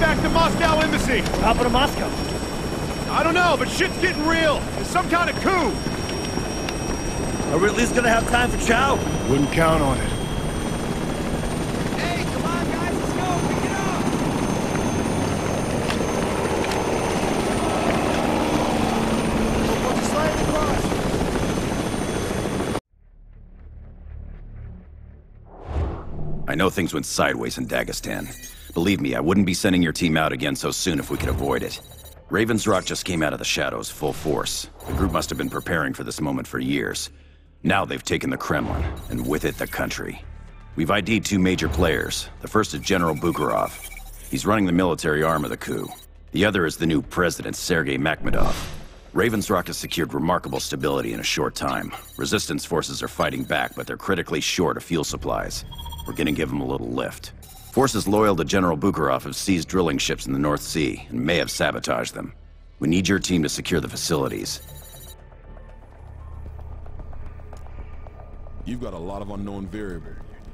back to Moscow Embassy. What happened to Moscow? I don't know, but shit's getting real. There's some kind of coup. Are we at least gonna have time for chow? Wouldn't count on it. Hey, come on, guys, let's go! Pick it up! We'll just slide across. I know things went sideways in Dagestan. Believe me, I wouldn't be sending your team out again so soon if we could avoid it. Raven's Rock just came out of the shadows full force. The group must have been preparing for this moment for years. Now they've taken the Kremlin, and with it the country. We've ID'd 2 major players. The first is General Bukharov. He's running the military arm of the coup. The other is the new president, Sergei Makhmedov. Raven's Rock has secured remarkable stability in a short time. Resistance forces are fighting back, but they're critically short of fuel supplies. We're gonna give them a little lift. Forces loyal to General Bukharov have seized drilling ships in the North Sea and may have sabotaged them. We need your team to secure the facilities. You've got a lot of unknown variables.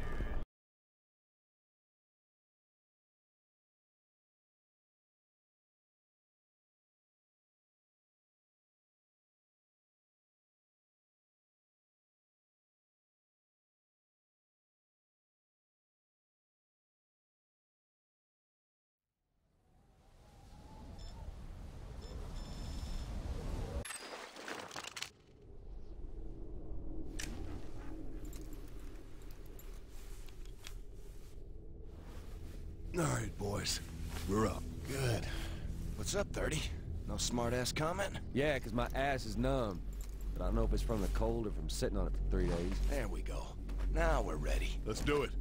All right, boys. We're up. Good. What's up, 30? No smart-ass comment? Yeah, 'cause my ass is numb. But I don't know if it's from the cold or from sitting on it for 3 days. There we go. Now we're ready. Let's do it.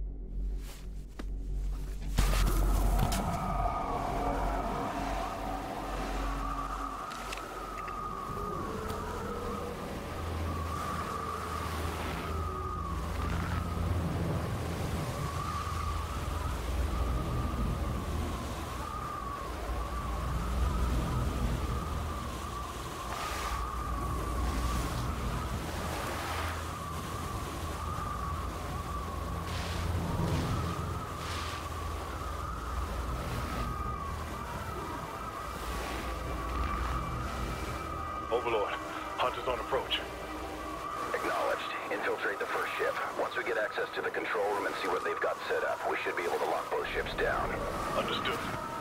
Overlord, Hunter's on approach. Acknowledged. Infiltrate the first ship. Once we get access to the control room and see what they've got set up, we should be able to lock both ships down. Understood.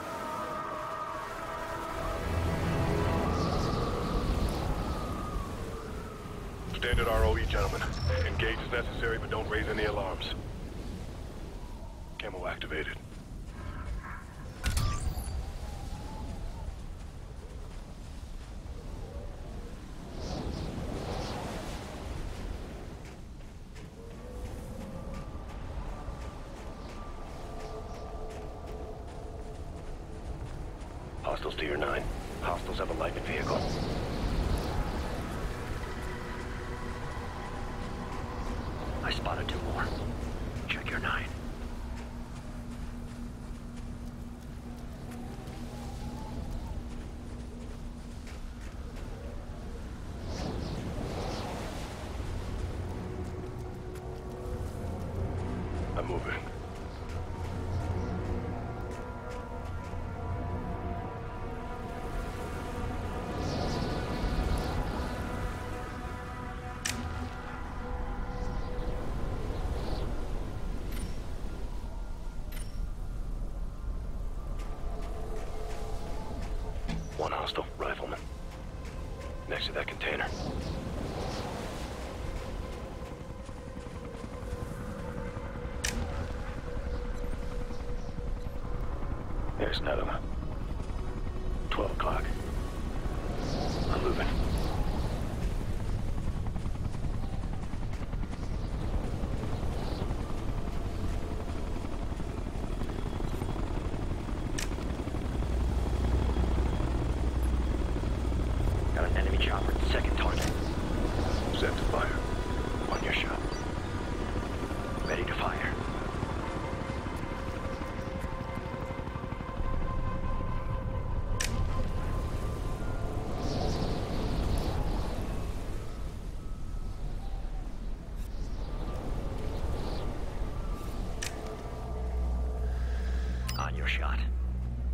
Standard ROE, gentlemen. Engage as necessary, but don't raise any alarms. Camo activated. Hostiles to your 9. Hostiles have a Lightning vehicle. I spotted 2 more. Check your 9. I'm moving. One hostile, rifleman. Next to that container. There's another one. 12 o'clock. I'm moving. Got an enemy chopper at the second target. Set to fire. On your shot. Ready to fire. On your shot.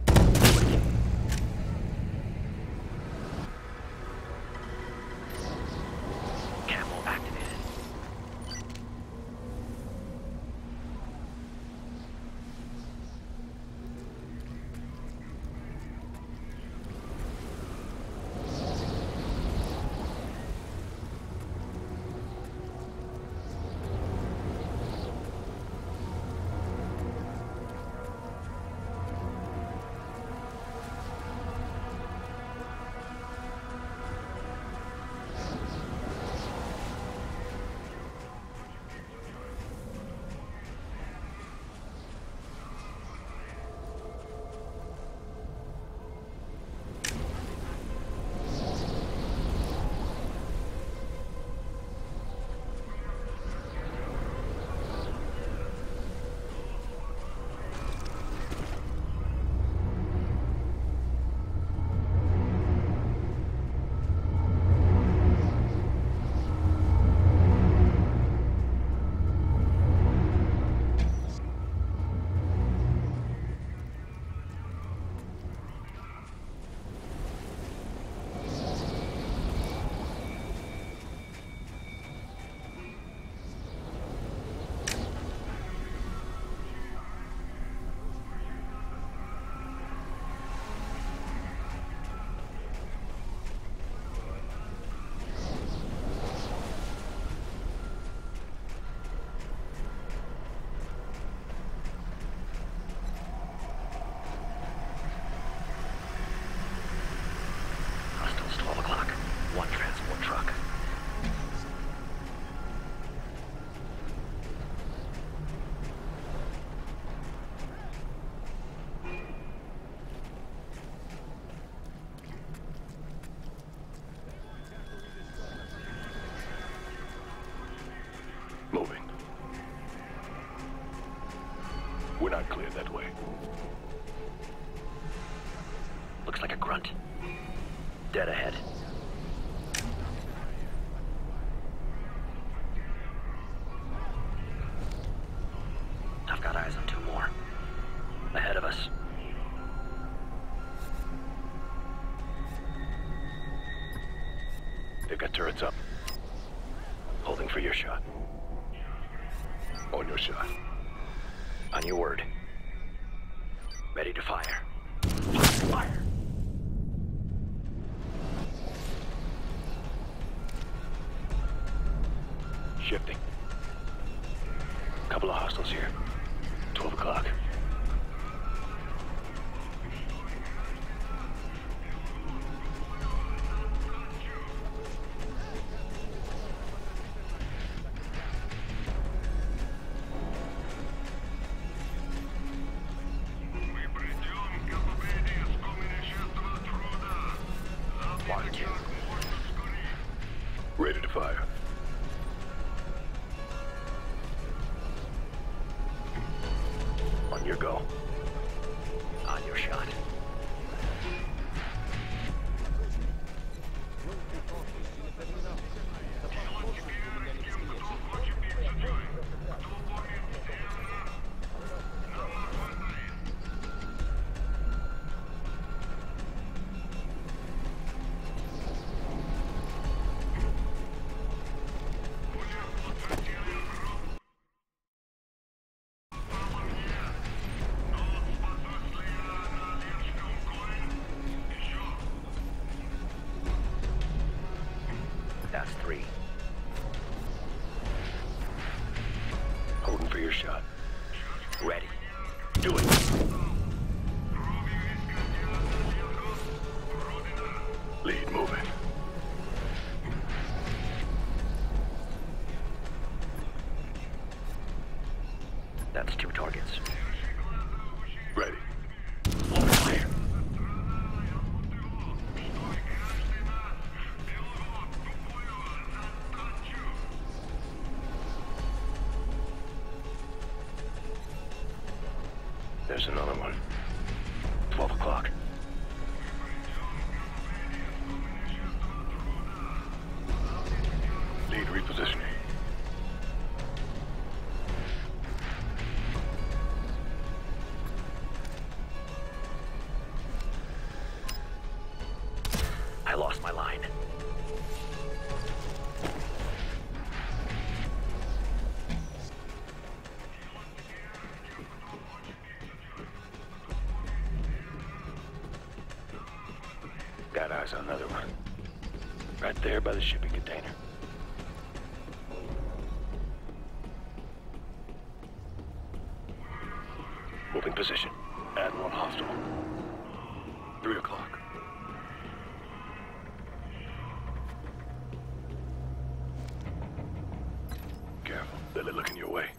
Clear that way. Looks like a grunt. Dead ahead. I've got eyes on two more. Ahead of us. They've got turrets up. Holding for your shot. On your shot. On your word. Ready to fire. Fire! Shifting. Couple of hostiles here. 12 o'clock. Ready to fire. On your go. On your shot. That's 3. Holding for your shot. Ready. Do it. Lead moving. That's 2 targets. Ready. Open fire. There's another one. 12 o'clock. Lead repositioning. I lost my line. Got eyes on another one. Right there by the shipping container. Moving position. Add 1 hostile. 3 o'clock. Careful. They're looking your way.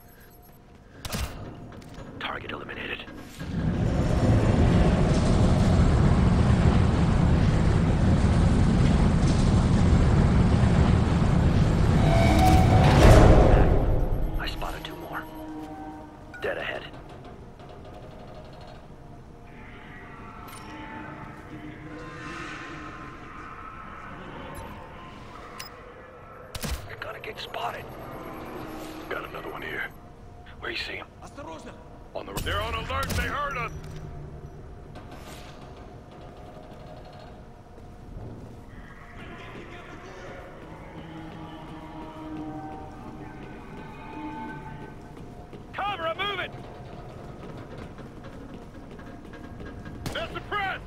Target eliminated. I spotted 2 more. Dead ahead. You're gonna get spotted. Got another one here. Where you see him? On the... They're on alert! They heard us! Cover, I'm moving! They're suppressed!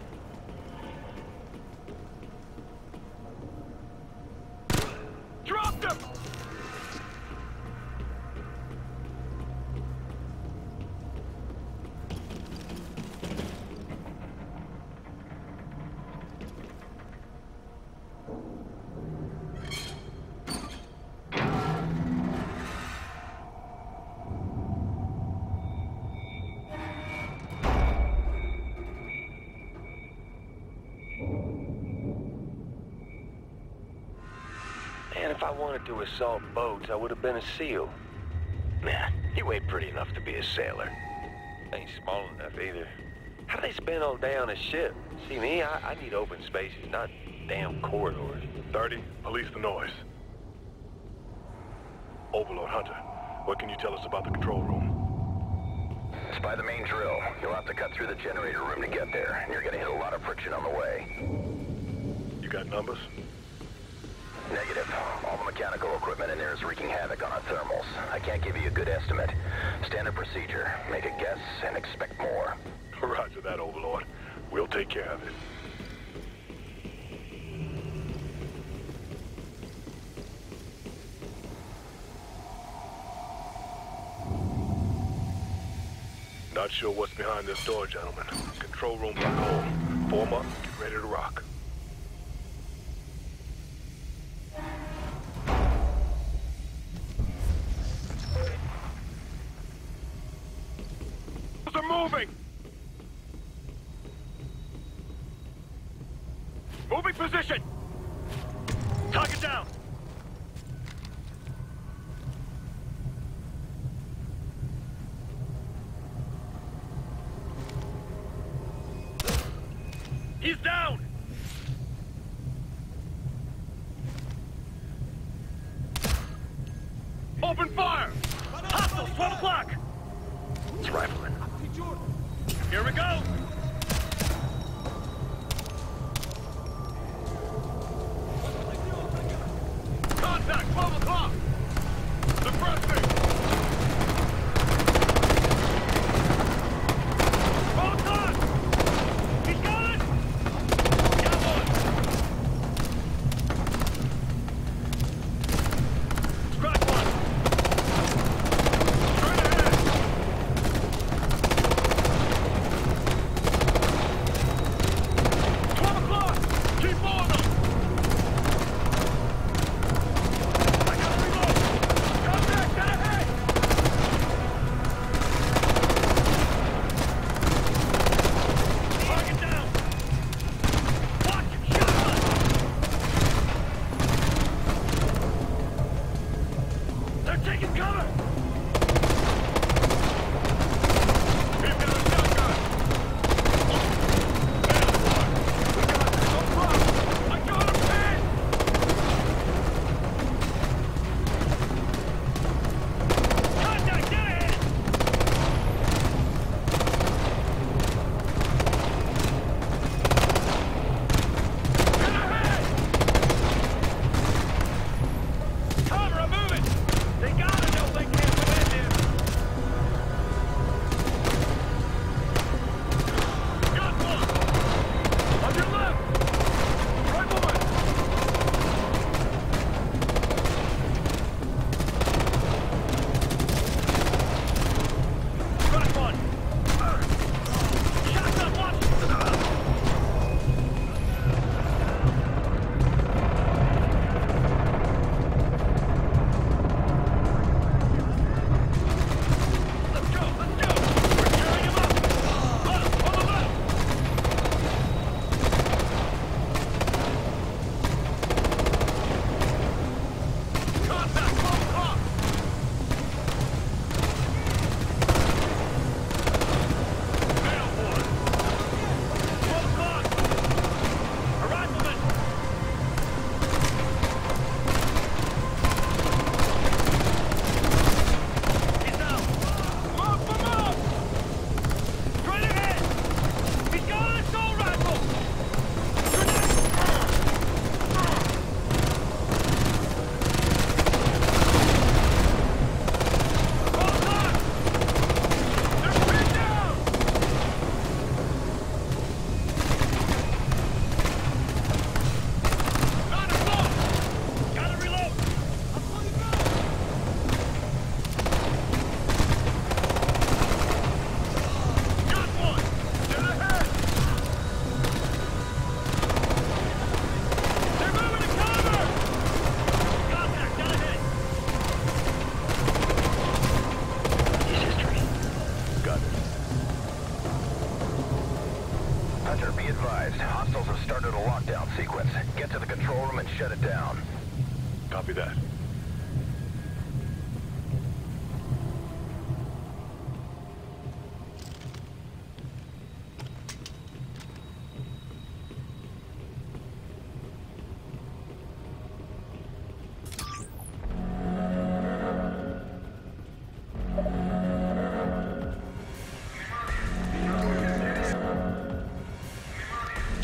Drop them! And if I wanted to assault boats, I would have been a SEAL. Nah, you ain't pretty enough to be a sailor. Ain't small enough either. How do they spend all day on a ship? See me, I need open spaces, not damn corridors. 30, police the noise. Overlord Hunter, what can you tell us about the control room? It's by the main drill. You'll have to cut through the generator room to get there, and you're gonna hit a lot of friction on the way. You got numbers? Negative. All the mechanical equipment in there is wreaking havoc on our thermals. I can't give you a good estimate. Standard procedure. Make a guess and expect more. Roger that, Overlord. We'll take care of it. Not sure what's behind this door, gentlemen. Control room black hole. Form up, get ready to rock. They're moving! Moving position! Target down! He's down! Open fire! Hostiles, 12 o'clock! It's Rifleman. Here we go! Contact, 12 o'clock! Suppressing! Hold on! He's got it! Got one! Scratch one! Straight ahead! 12 o'clock! Keep on them! I gotta reload! Contact, get ahead! Target down! Watch! Shotgun! They're taking cover! We've got a shotgun! I got him pinned! Contact, get ahead! Get ahead! Cover, I'm moving! They gotta know they can't go in here! Got one! On your left! Rifleman! Got one! Shotgun, watch! Let's go! Let's go! We're tearing him up! On the left! Contact! 12 o'clock! Nail one! 12 o'clock! A rifleman! He's down! Move! Straight ahead! He's got an assault rifle! Grenade! 12 o'clock! They're pinned down! Not a blow! Gotta reload! Got one! Get ahead! They're moving to cover! Contact, get ahead! Use history. Got it. Hunter, be advised. Hostiles have started a lockdown sequence. Get to the control room and shut it down. Copy that.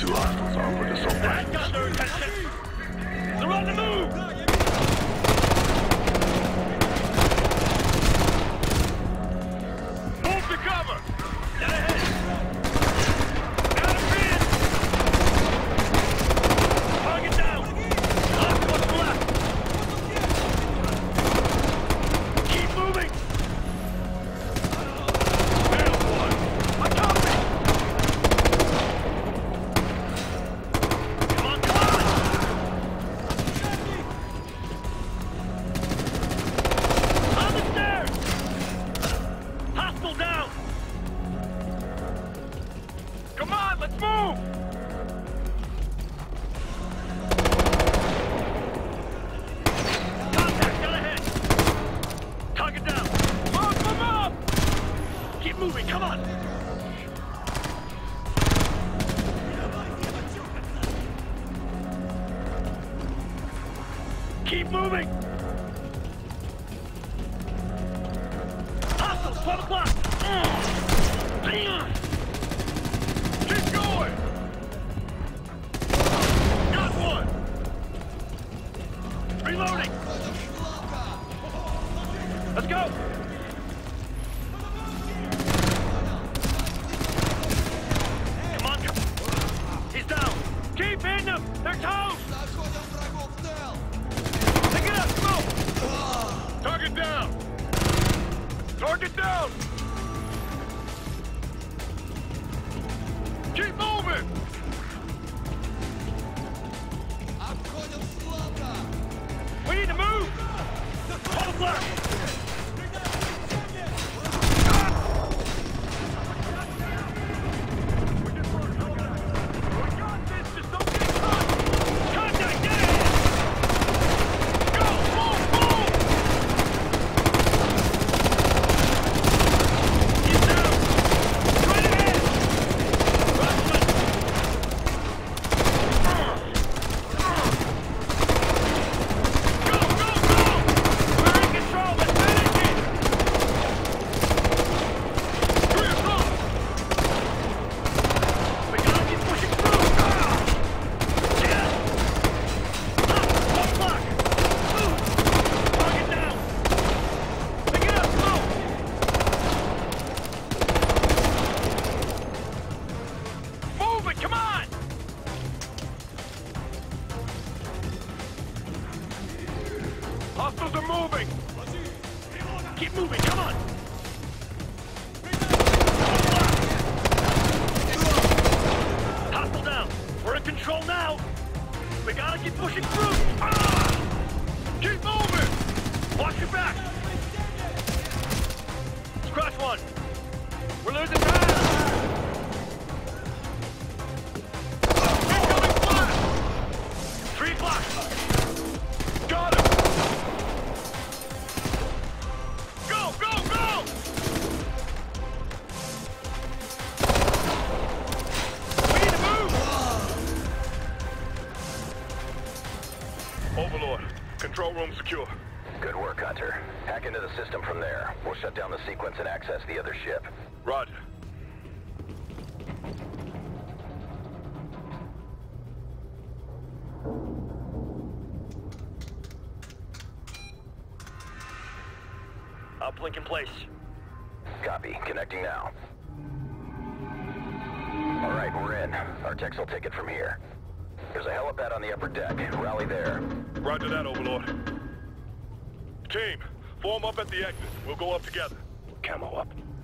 Two hostiles armed with assault rifles. Got their attention! They're on the move! Move to cover! Get ahead! Got him in! Target down! Left, what's left? Keep moving! Nailed one! I got me! Come on, come on! On the stairs! Hostile down! Come on, let's move! Contact, get ahead! Target down! Move up! Keep moving, come on! Keep moving! Hostiles, 12 o'clock! Hang on! Keep going! Got one! Reloading! Let's go! Come on, he's down! Keep hitting them! They're toast! Pick it up, come on! Target down! Target down! Keep moving! We need to move! 12 o'clock! Contact, get ahead! Go! Move! Move! He's down! Right ahead! Rushman! Go! Go! Go! We're in control! Let's finish it! 3 o'clock! We gotta keep pushing through! Yes! 12 o'clock! Target down! Pick it up, move! Move it! Come on! Hostiles are moving! Keep moving, come on! Hostile down! We're in control now! We gotta keep pushing through! Keep moving! Watch your back! Scratch one! We're losing ground! Incoming fire! 3 o'clock! Got him! Go! Go! Go! We need to move! Overlord, control room secure. Good work, Hunter. Hack into the system from there. We'll shut down the sequence and access the other ship. Roger. Uplink in place. Copy. Connecting now. All right, we're in. Our techs will take it from here. There's a helipad on the upper deck. Rally there. Roger that, Overlord. Team, form up at the exit. We'll go up together. Camo up.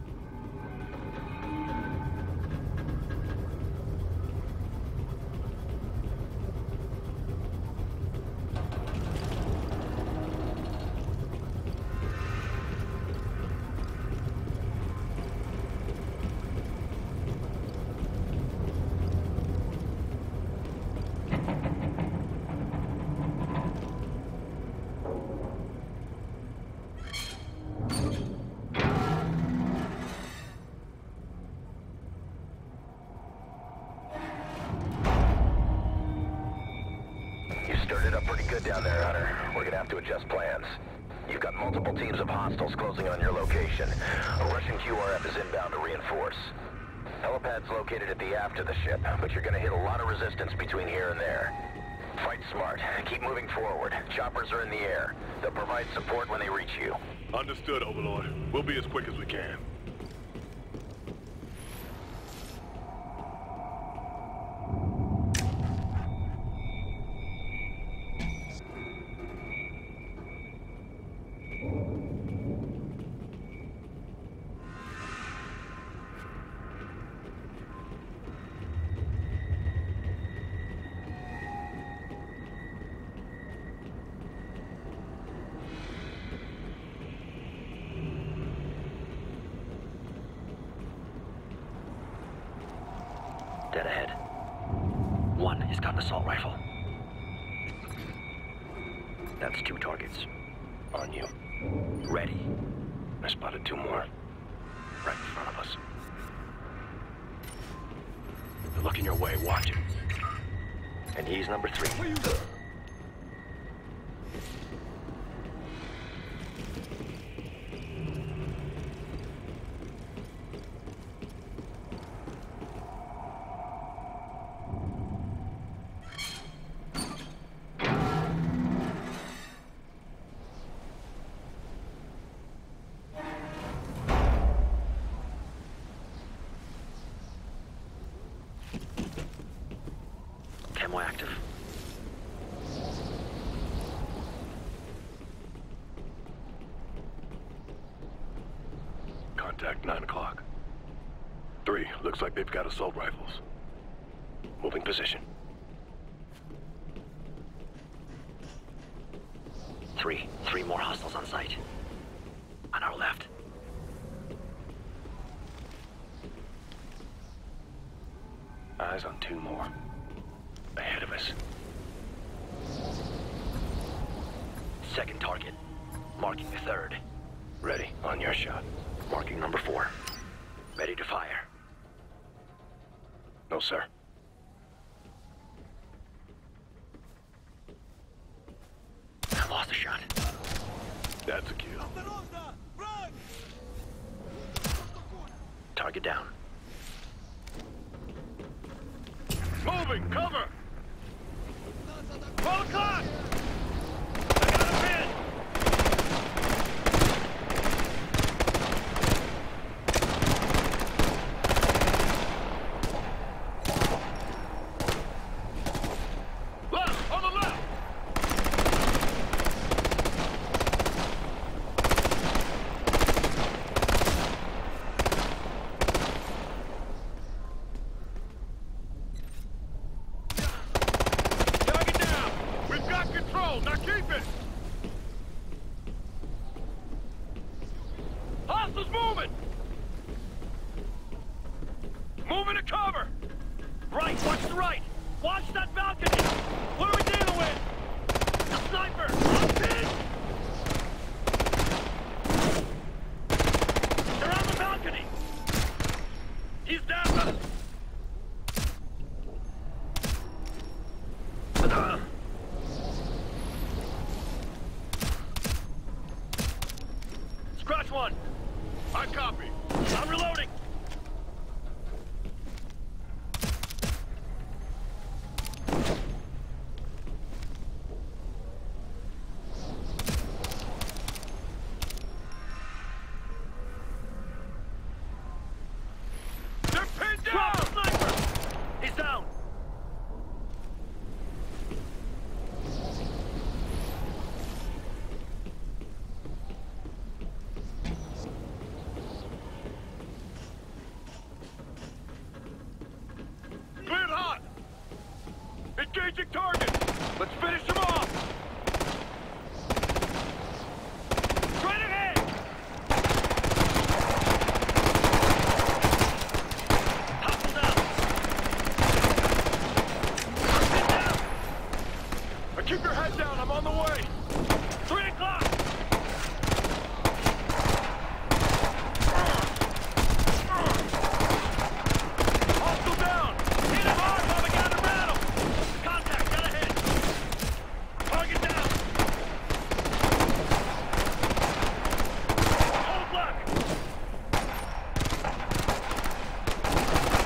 Stirred it up pretty good down there, Hunter. We're gonna have to adjust plans. You've got multiple teams of hostiles closing on your location. A Russian QRF is inbound to reinforce. Helipad's located at the aft of the ship, but you're gonna hit a lot of resistance between here and there. Fight smart. Keep moving forward. Choppers are in the air. They'll provide support when they reach you. Understood, Overlord. We'll be as quick as we can. Dead ahead. One has got an assault rifle. That's 2 targets. On you. Ready. I spotted 2 more. Right in front of us. They're looking your way, watch it. And he's number 3. Camo active. Contact 9 o'clock. 3, looks like they've got assault rifles. Moving position. 3 more hostiles on site. On our left. Eyes on 2 more. Ahead of us. Second target. Marking the 3rd. Ready, on your shot. Marking number 4. Ready to fire. No, sir. I lost a shot. That's a kill. Target down. Moving! Cover! 12 o'clock! I got a pin! Left! On the left! Target down! We've got control! Now keep it! Hostiles moving! Moving to cover! Right, watch the right! Watch that balcony! What are we dealing with? The sniper! On pin! They're on the balcony! He's down! Scratch 1! I copy. I'm reloading! They're pinned down! Sniper! He's down! Cleared hot! Engaging target! Let's finish him off! Straight ahead! Hostile down! Get down! Now keep your head down, I'm on the way! 3 o'clock! Hostile down! Hit him hard while we got him rattled! Contact, got ahead! Target down! Hold left!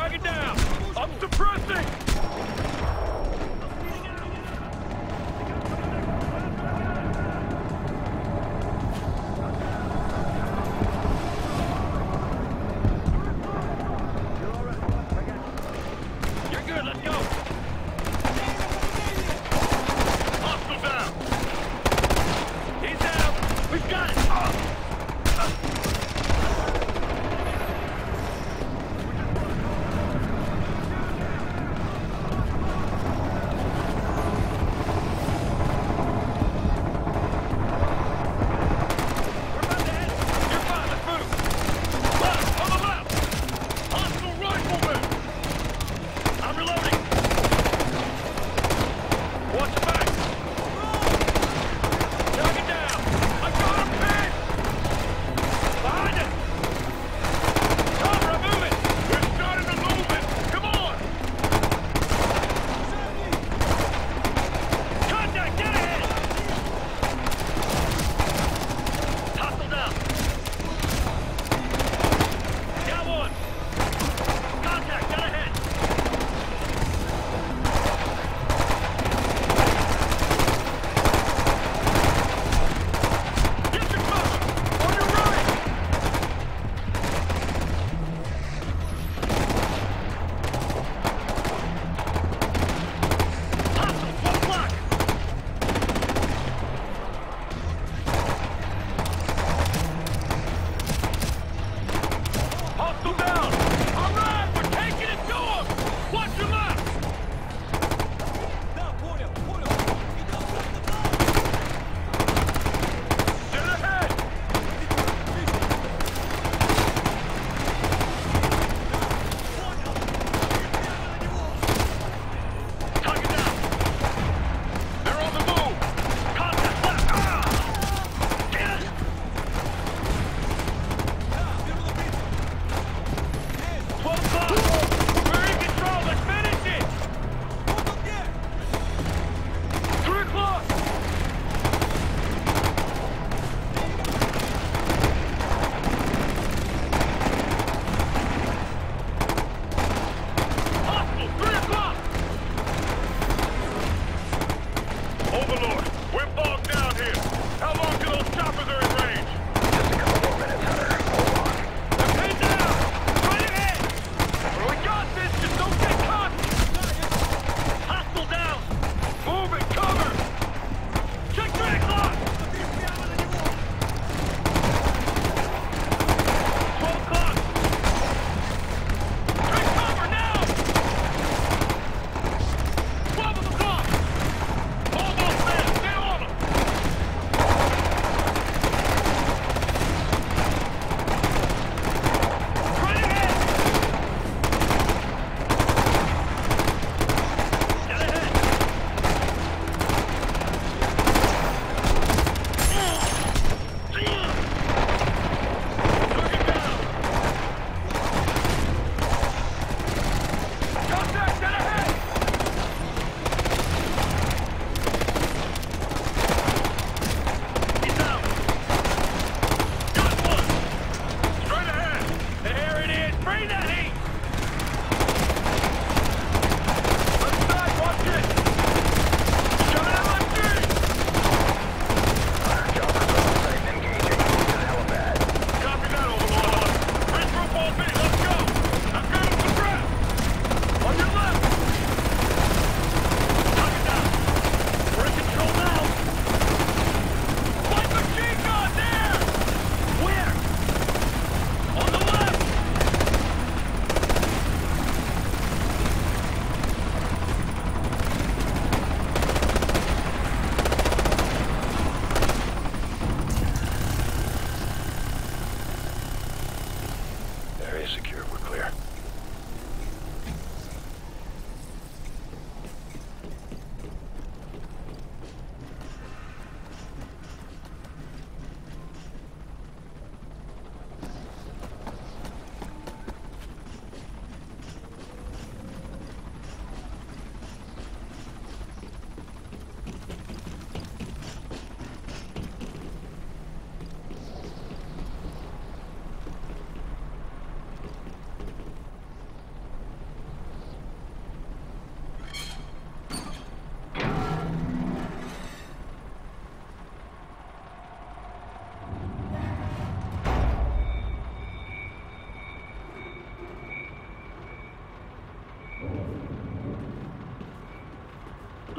Target down! I'm suppressing! You're good, let's go! Hostile down! He's down! We've got it!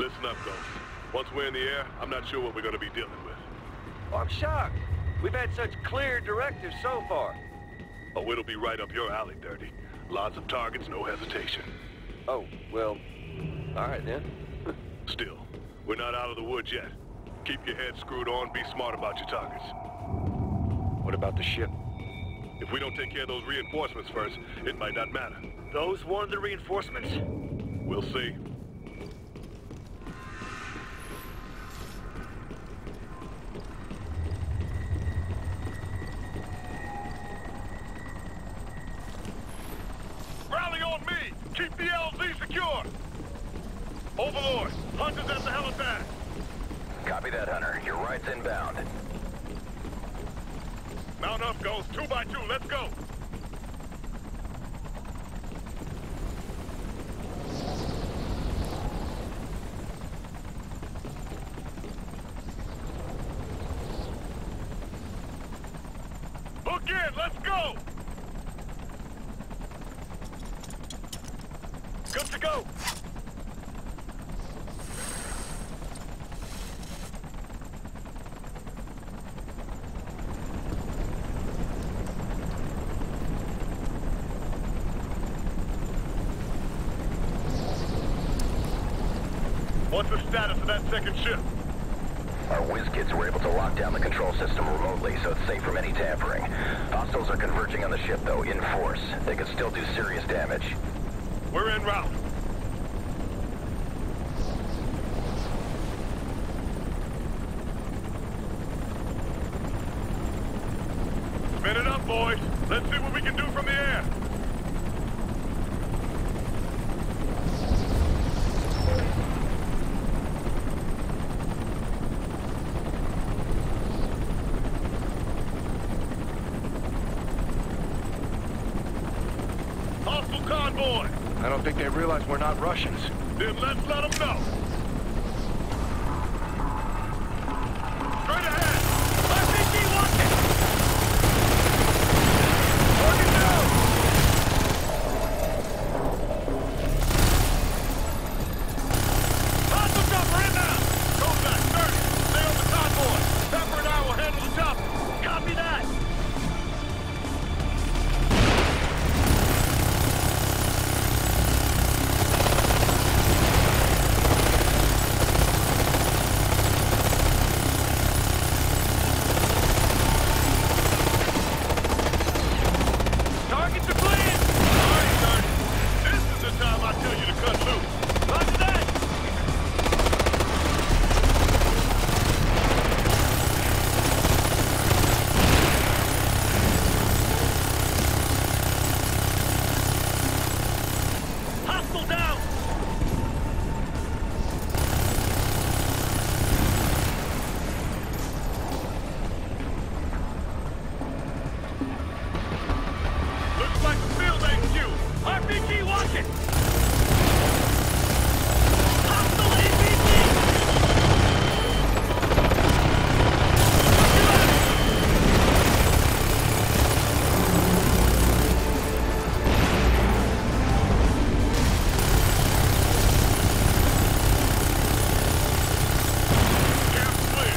Listen up, Ghost. Once we're in the air, I'm not sure what we're gonna be dealing with. Oh, I'm shocked. We've had such clear directives so far. Oh, it'll be right up your alley, Dirty. Lots of targets, no hesitation. Oh, well, all right then. Still, we're not out of the woods yet. Keep your head screwed on, be smart about your targets. What about the ship? If we don't take care of those reinforcements first, it might not matter. Those weren't the reinforcements. We'll see. Rally on me! Keep the LZ secure! Overlord, Hunter's at the helipad. Copy that, Hunter. Your right's inbound. Mount up, Ghost. 2x2, let's go! Hook in, let's go! Good to go! What's the status of that second ship? Our whiz kids were able to lock down the control system remotely, so it's safe from any tampering. Hostiles are converging on the ship, though, in force. They could still do serious damage. We're en route. Spin it up, boys. Let's see what we can do from the air. Hostile convoy. I don't think they realize we're not Russians. Then let's let them know. Straight ahead. RPG watching. Target down. Hostile chopper inbound. Contact 30. Stay on the convoy. Pepper and I will handle the chopper. Copy that. Targets are clean! All right, Dirty. This is the time I tell you to cut loose. Roger that! Hostile down! Looks like a field HQ. RPG watching. Hostile APC. Camp clear.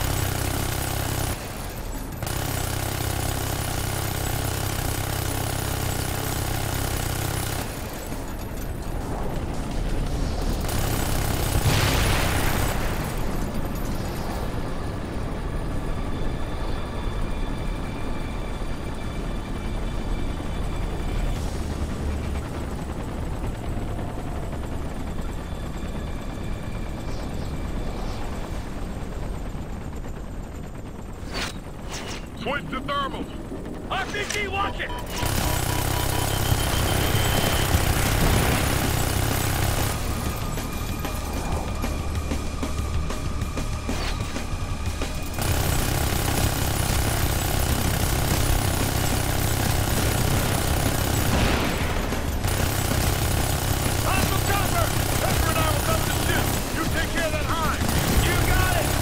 Switch to thermals. RPG watching. Hostile chopper. Pepper and I will cover the ship. You take care of that hind. You got it.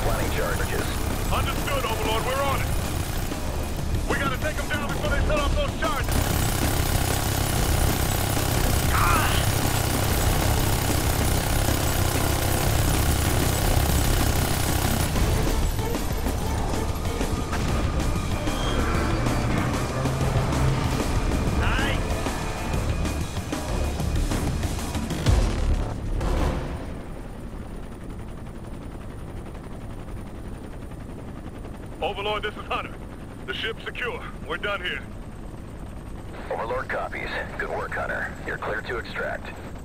planning charges. Understood, Overlord. We're on it. We gotta take them down before they set off those charges. Overlord, this is Hunter. The ship's secure. We're done here. Overlord copies. Good work, Hunter. You're clear to extract.